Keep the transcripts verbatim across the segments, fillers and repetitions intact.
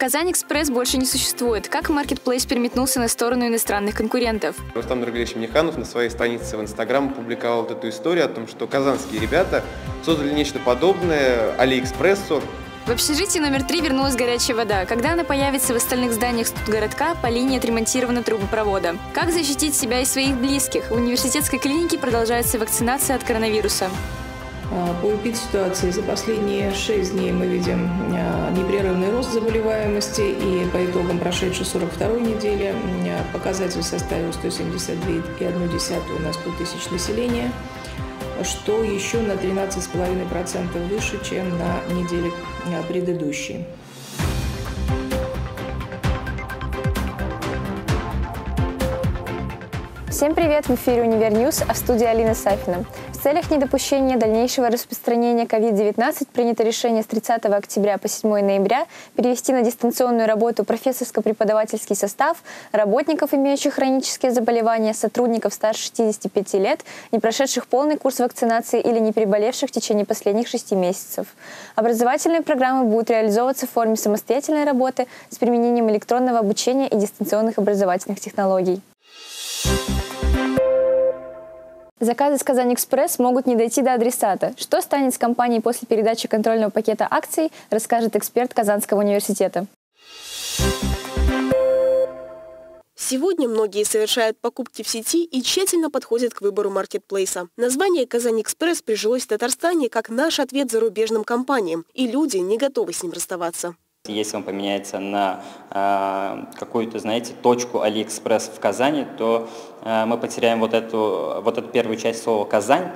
Казань-Экспресс больше не существует. Как маркетплейс переметнулся на сторону иностранных конкурентов? Рустам Нургалиевич Минниханов на своей странице в Инстаграм опубликовал вот эту историю о том, что казанские ребята создали нечто подобное Алиэкспрессу. В общежитии номер три вернулась горячая вода. Когда она появится в остальных зданиях студгородка, по линии отремонтирована трубопровода. Как защитить себя и своих близких? В университетской клинике продолжается вакцинация от коронавируса. По эпидситуации за последние шесть дней мы видим непрерывный рост заболеваемости, и по итогам прошедшей сорок второй недели показатель составил сто семьдесят два и одна десятая на сто тысяч населения, что еще на тринадцать целых пять десятых процента выше, чем на неделе предыдущей. Всем привет! В эфире Универньюз, а в студии Алина Сафина. В целях недопущения дальнейшего распространения ковид девятнадцать принято решение с тридцатого октября по седьмое ноября перевести на дистанционную работу профессорско-преподавательский состав, работников, имеющих хронические заболевания, сотрудников старше шестидесяти пяти лет, не прошедших полный курс вакцинации или не переболевших в течение последних шести месяцев. Образовательные программы будут реализовываться в форме самостоятельной работы с применением электронного обучения и дистанционных образовательных технологий. Заказы с Казань-Экспресс могут не дойти до адресата. Что станет с компанией после передачи контрольного пакета акций, расскажет эксперт Казанского университета. Сегодня многие совершают покупки в сети и тщательно подходят к выбору маркетплейса. Название «Казань-Экспресс» прижилось в Татарстане как наш ответ зарубежным компаниям, и люди не готовы с ним расставаться. Если он поменяется на э, какую-то, знаете, точку Алиэкспресс в Казани, то э, мы потеряем вот эту, вот эту первую часть слова «Казань»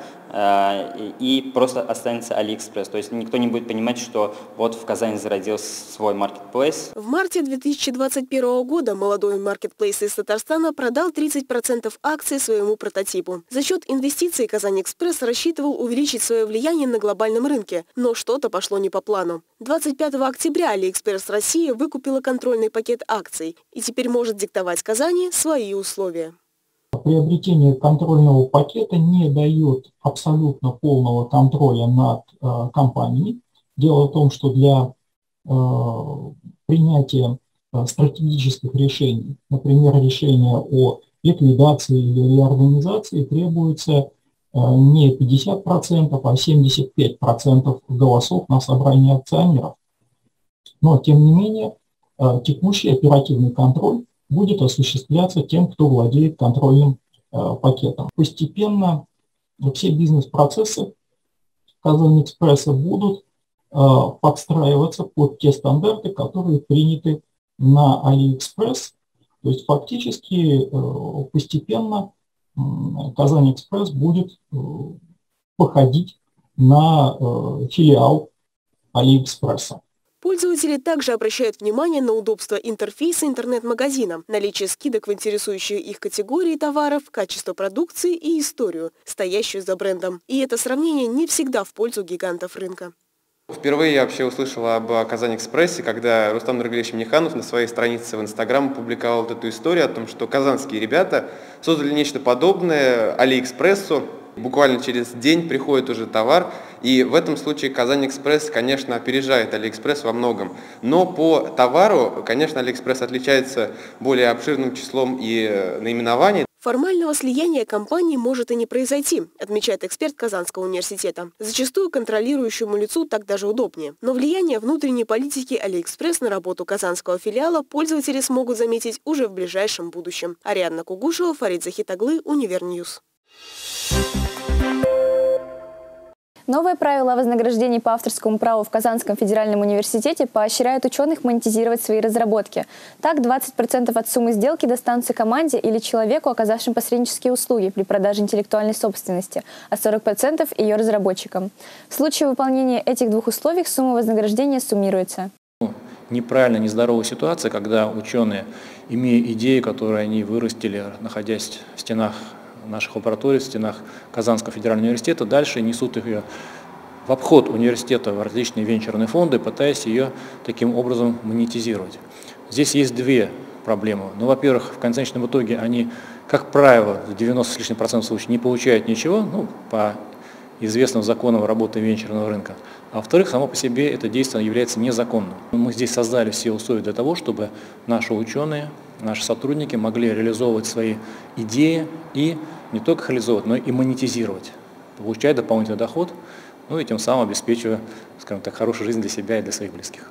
э, и, и просто останется Алиэкспресс. То есть никто не будет понимать, что вот в Казани зародился свой маркетплейс. В марте две тысячи двадцать первого года молодой маркетплейс из Татарстана продал тридцать процентов акций своему прототипу. За счет инвестиций Казань-Экспресс рассчитывал увеличить свое влияние на глобальном рынке, но что-то пошло не по плану. двадцать пятого октября Алиэкспресс Экспресс Россия выкупила контрольный пакет акций и теперь может диктовать Казани свои условия. Приобретение контрольного пакета не дает абсолютно полного контроля над э, компанией. Дело в том, что для э, принятия э, стратегических решений, например, решения о ликвидации или реорганизации, требуется э, не пятьдесят процентов, а семьдесят пять процентов голосов на собрании акционеров. Но, тем не менее, текущий оперативный контроль будет осуществляться тем, кто владеет контрольным пакетом. Постепенно все бизнес-процессы Казань-Экспресса будут подстраиваться под те стандарты, которые приняты на Алиэкспресс. То есть фактически постепенно Казань-Экспресс будет походить на филиал Алиэкспресса. Пользователи также обращают внимание на удобство интерфейса интернет-магазина, наличие скидок в интересующие их категории товаров, качество продукции и историю, стоящую за брендом. И это сравнение не всегда в пользу гигантов рынка. Впервые я вообще услышал об Казань-Экспрессе, когда Рустам Нургалиевич Минниханов на своей странице в Инстаграм опубликовал вот эту историю о том, что казанские ребята создали нечто подобное Алиэкспрессу. Буквально через день приходит уже товар, и в этом случае Казань-Экспресс, конечно, опережает Алиэкспресс во многом. Но по товару, конечно, Алиэкспресс отличается более обширным числом и наименований. Формального слияния компаний может и не произойти, отмечает эксперт Казанского университета. Зачастую контролирующему лицу так даже удобнее. Но влияние внутренней политики Алиэкспресс на работу казанского филиала пользователи смогут заметить уже в ближайшем будущем. Ариадна Кугушева, Фарид Захитаглы, Универньюз. Новые правила о вознаграждении по авторскому праву в Казанском федеральном университете поощряют ученых монетизировать свои разработки. Так, двадцать процентов от суммы сделки достанутся команде или человеку, оказавшим посреднические услуги при продаже интеллектуальной собственности, а сорок процентов ее разработчикам. В случае выполнения этих двух условий сумма вознаграждения суммируется. Неправильная, нездоровая ситуация, когда ученые, имея идею, которую они вырастили, находясь в стенах наших лабораторий, в стенах Казанского федерального университета, дальше несут ее в обход университета в различные венчурные фонды, пытаясь ее таким образом монетизировать. Здесь есть две проблемы. Ну, во-первых, в конечном итоге они, как правило, в девяноста с лишним процентов случаев не получают ничего, ну, по известным законам работы венчурного рынка. А во-вторых, само по себе это действие является незаконным. Мы здесь создали все условия для того, чтобы наши ученые, наши сотрудники могли реализовывать свои идеи и не только их реализовывать, но и монетизировать, получать дополнительный доход, ну и тем самым обеспечивая, скажем так, хорошую жизнь для себя и для своих близких.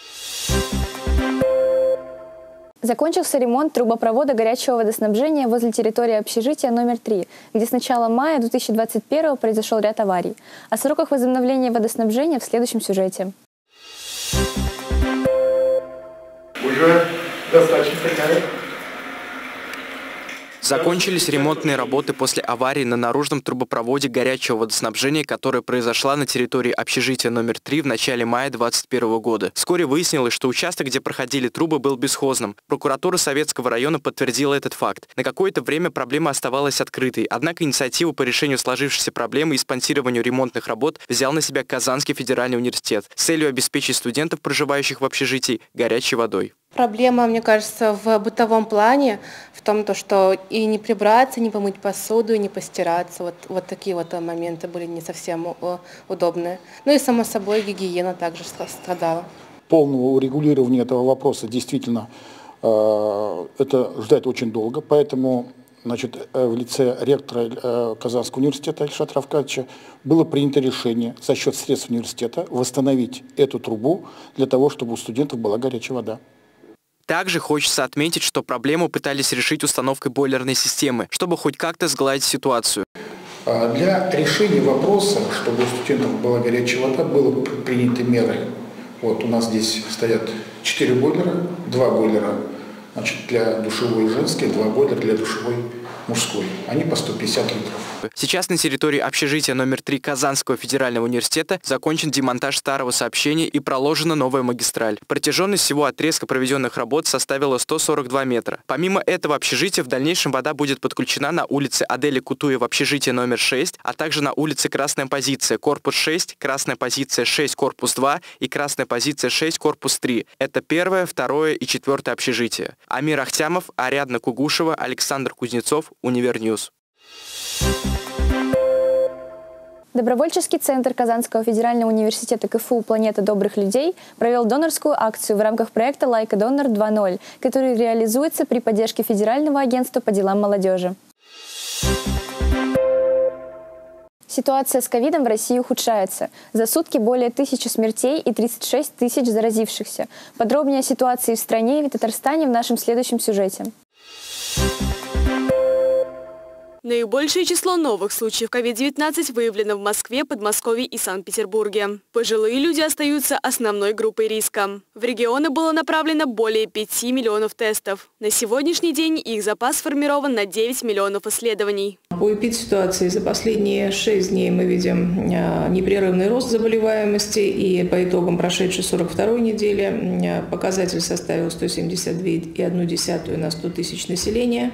Закончился ремонт трубопровода горячего водоснабжения возле территории общежития номер три, где с начала мая две тысячи двадцать первого произошел ряд аварий. О сроках возобновления водоснабжения в следующем сюжете. Уже достаточно такая. Закончились ремонтные работы после аварии на наружном трубопроводе горячего водоснабжения, которая произошла на территории общежития номер три в начале мая две тысячи двадцать первого года. Вскоре выяснилось, что участок, где проходили трубы, был бесхозным. Прокуратура Советского района подтвердила этот факт. На какое-то время проблема оставалась открытой, однако инициативу по решению сложившейся проблемы и спонсированию ремонтных работ взял на себя Казанский федеральный университет с целью обеспечить студентов, проживающих в общежитии, горячей водой. Проблема, мне кажется, в бытовом плане, в том, то, что и не прибраться, не помыть посуду, и не постираться. Вот, вот такие вот моменты были не совсем удобные. Ну и, само собой, гигиена также страдала. Полного урегулирования этого вопроса действительно э, это ждать очень долго, поэтому значит, в лице ректора э, Казанского университета Ильшата Равкатовича было принято решение за счет средств университета восстановить эту трубу для того, чтобы у студентов была горячая вода. Также хочется отметить, что проблему пытались решить установкой бойлерной системы, чтобы хоть как-то сгладить ситуацию. Для решения вопроса, чтобы у студентов была горячая вода, было приняты меры. Вот у нас здесь стоят четыре бойлера, два бойлера значит, для душевой женской, два бойлера для душевой мужской. Они по сто пятьдесят литров. Сейчас на территории общежития номер три Казанского федерального университета закончен демонтаж старого сообщения и проложена новая магистраль. Протяженность всего отрезка проведенных работ составила сто сорок два метра. Помимо этого общежития в дальнейшем вода будет подключена на улице Адели Кутуя в общежитие номер шесть, а также на улице Красная позиция, корпус шесть, Красная позиция шесть, корпус два и Красная позиция шесть, корпус три. Это первое, второе и четвертое общежитие. Амир Ахтямов, Ариадна Кугушева, Александр Кузнецов, Универньюз. Добровольческий центр Казанского федерального университета КФУ «Планета добрых людей» провел донорскую акцию в рамках проекта «Лайка Донор два ноль», который реализуется при поддержке Федерального агентства по делам молодежи. Ситуация с ковидом в России ухудшается. За сутки более тысячи смертей и тридцать шесть тысяч заразившихся. Подробнее о ситуации в стране и в Татарстане в нашем следующем сюжете. Наибольшее число новых случаев ковид девятнадцать выявлено в Москве, Подмосковье и Санкт-Петербурге. Пожилые люди остаются основной группой риска. В регионы было направлено более пяти миллионов тестов. На сегодняшний день их запас сформирован на девять миллионов исследований. По эпидситуации за последние шесть дней мы видим непрерывный рост заболеваемости, и по итогам прошедшей сорок второй недели показатель составил сто семьдесят две и одну десятую на сто тысяч населения,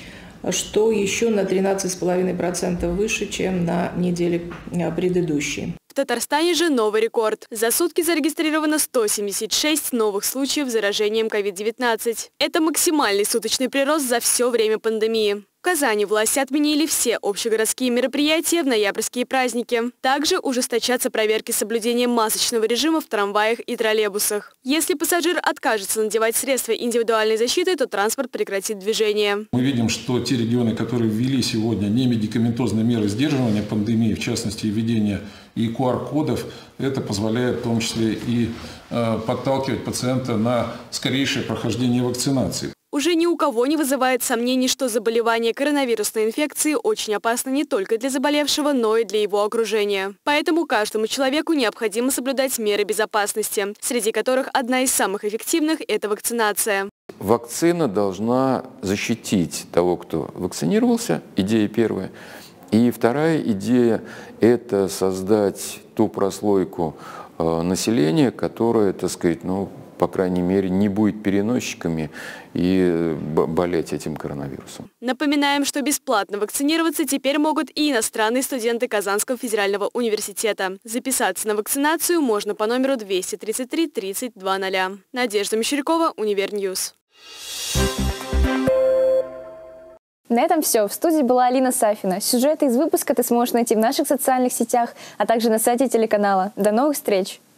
что еще на тринадцать целых пять десятых процента выше, чем на неделе предыдущей. В Татарстане же новый рекорд. За сутки зарегистрировано сто семьдесят шесть новых случаев заражением ковид девятнадцать. Это максимальный суточный прирост за все время пандемии. В Казани власти отменили все общегородские мероприятия в ноябрьские праздники. Также ужесточатся проверки соблюдения масочного режима в трамваях и троллейбусах. Если пассажир откажется надевать средства индивидуальной защиты, то транспорт прекратит движение. Мы видим, что те регионы, которые ввели сегодня немедикаментозные меры сдерживания пандемии, в частности введение и ку ар кодов, это позволяет в том числе и э, подталкивать пациента на скорейшее прохождение вакцинации. Уже ни у кого не вызывает сомнений, что заболевание коронавирусной инфекцией очень опасно не только для заболевшего, но и для его окружения. Поэтому каждому человеку необходимо соблюдать меры безопасности, среди которых одна из самых эффективных – это вакцинация. Вакцина должна защитить того, кто вакцинировался, идея первая. И вторая идея – это создать ту прослойку э, населения, которая, так сказать, ну, по крайней мере, не будет переносчиками и болеть этим коронавирусом. Напоминаем, что бесплатно вакцинироваться теперь могут и иностранные студенты Казанского федерального университета. Записаться на вакцинацию можно по номеру двести тридцать три тридцать два ноль. Надежда Мещерякова, Универньюз. На этом все. В студии была Алина Сафина. Сюжеты из выпуска ты сможешь найти в наших социальных сетях, а также на сайте телеканала. До новых встреч!